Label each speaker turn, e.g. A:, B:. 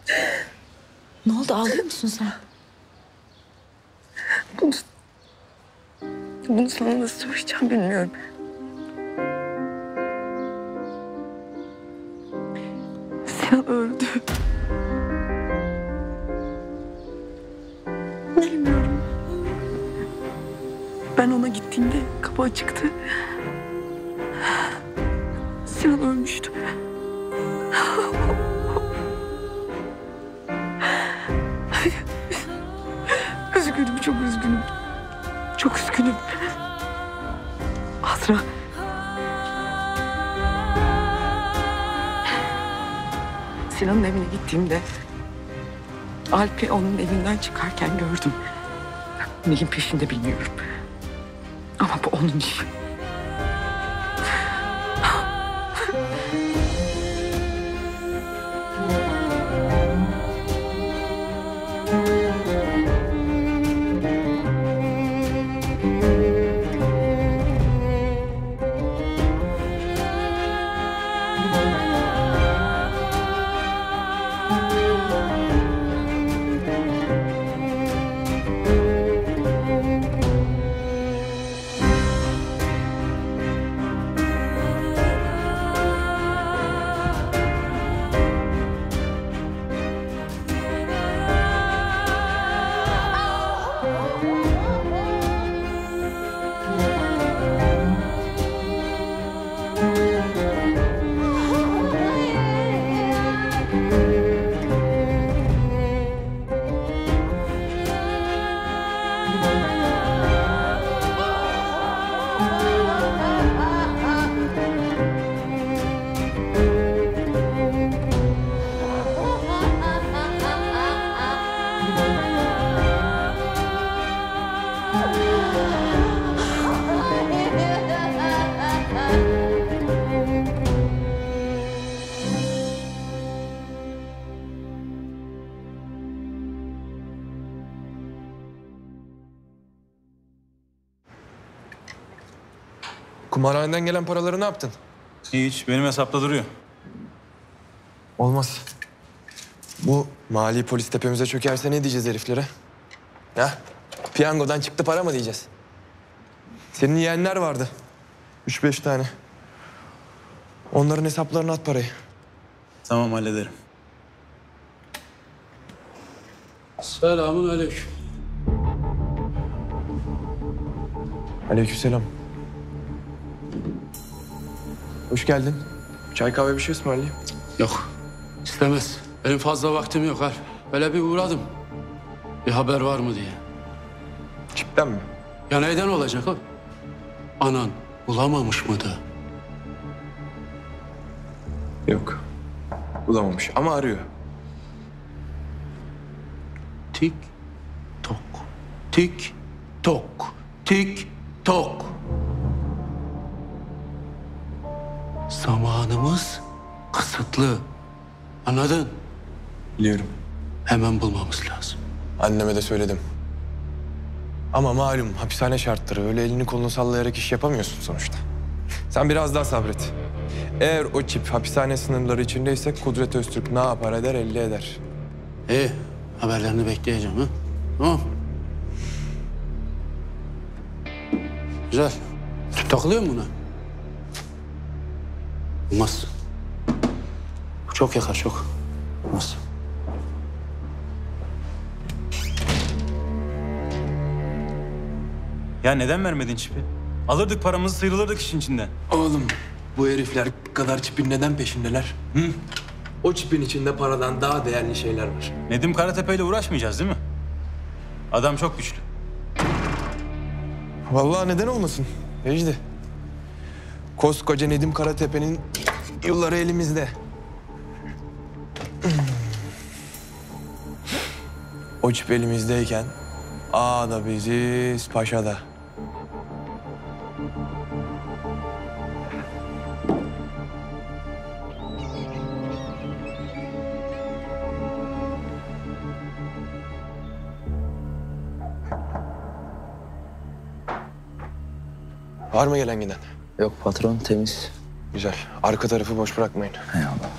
A: Ne oldu, ağlıyor musun sen?
B: Bunu sana nasıl söyleyeceğim bilmiyorum. Sinan öldü. Bilmiyorum. Ben ona gittiğimde kapı açıktı. Sinan ölmüştü. Üzgünüm, çok üzgünüm. Çok üzgünüm. Azra. Sinan'ın evine gittiğimde Alp'i onun evinden çıkarken gördüm. Neyin peşinde bilmiyorum. Ama bu onun işi.
C: Kumarhaneden gelen paraları ne yaptın?
D: Hiç. Benim hesapta duruyor.
C: Olmaz. Bu mali polis tepemize çökerse ne diyeceğiz heriflere? Ya piyangodan çıktı para mı diyeceğiz? Senin yeğenler vardı. 3-5 tane. Onların hesaplarına at parayı.
D: Tamam, hallederim.
E: Selamun aleyküm.
C: Aleykümselam. Hoş geldin. Çay kahve bir şey ısmarlayayım.
E: Yok, istemez. Benim fazla vaktim yok Alp. Böyle bir uğradım. Bir haber var mı diye.
C: Çipten mi?
E: Ya neyden olacak o? Anan bulamamış mıydı?
C: Yok. Bulamamış ama arıyor.
E: Tik tok, tik tok, tik tok. Zamanımız kısıtlı. Anladın?
C: Biliyorum.
E: Hemen bulmamız lazım.
C: Anneme de söyledim. Ama malum hapishane şartları. Öyle elini kolunu sallayarak iş yapamıyorsun sonuçta. Sen biraz daha sabret. Eğer o çip hapishane sınırları içindeyse Kudret Öztürk ne yapar eder elde eder.
E: İyi, haberlerini bekleyeceğim ha. Tamam. Güzel. Takılıyor mu buna? Olmaz. Bu çok yakar, çok. Olmaz.
D: Ya neden vermedin çipi? Alırdık paramızı, sıyrılırdık işin içinden.
C: Oğlum bu herifler kadar çipin neden peşindeler? Hı? O çipin içinde paradan daha değerli şeyler var.
D: Nedim Karatepe ile uğraşmayacağız değil mi? Adam çok güçlü.
C: Vallahi neden olmasın Vecdi? Koskoca Nedim Karatepe'nin yılları elimizde. O çip elimizdeyken ağa da biziz, paşa da. Var mı gelen giden?
F: Yok patron, temiz.
C: Güzel. Arka tarafı boş bırakmayın.
F: Eyvallah.